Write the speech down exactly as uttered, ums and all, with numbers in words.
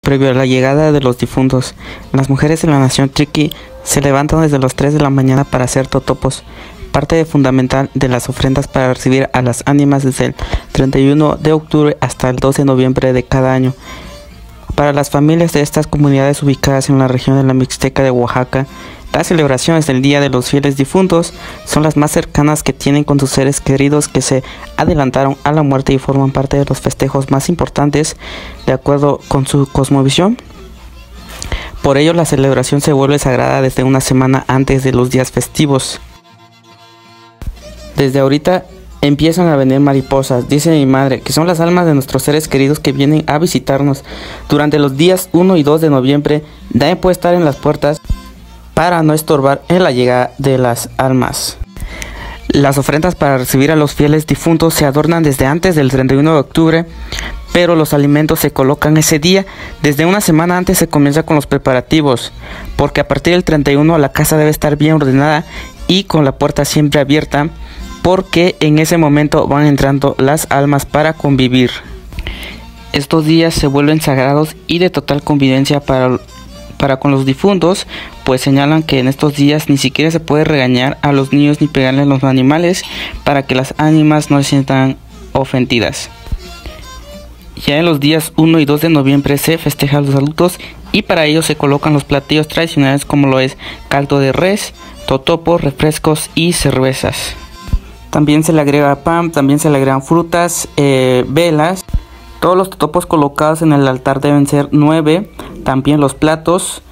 previo a la llegada de los difuntos. Las mujeres de la nación Triqui se levantan desde las tres de la mañana para hacer totopos, parte fundamental de las ofrendas para recibir a las ánimas desde el treinta y uno de octubre hasta el doce de noviembre de cada año. Para las familias de estas comunidades ubicadas en la región de la Mixteca de Oaxaca, las celebraciones del Día de los Fieles Difuntos son las más cercanas que tienen con sus seres queridos que se adelantaron a la muerte y forman parte de los festejos más importantes de acuerdo con su cosmovisión. Por ello, la celebración se vuelve sagrada desde una semana antes de los días festivos. Desde ahorita empiezan a venir mariposas, dice mi madre, que son las almas de nuestros seres queridos que vienen a visitarnos. Durante los días uno y dos de noviembre deben pues estar en las puertas para no estorbar en la llegada de las almas. Las ofrendas para recibir a los fieles difuntos se adornan desde antes del treinta y uno de octubre, pero los alimentos se colocan ese día. Desde una semana antes se comienza con los preparativos, porque a partir del treinta y uno la casa debe estar bien ordenada y con la puerta siempre abierta, porque en ese momento van entrando las almas para convivir. Estos días se vuelven sagrados y de total convivencia para, para con los difuntos, pues señalan que en estos días ni siquiera se puede regañar a los niños ni pegarle a los animales para que las ánimas no se sientan ofendidas. Ya en los días uno y dos de noviembre se festejan los adultos y para ello se colocan los platillos tradicionales como lo es caldo de res, totopos, refrescos y cervezas. También se le agrega pan, también se le agregan frutas, eh, velas. Todos los totopos colocados en el altar deben ser nueve, también los platos.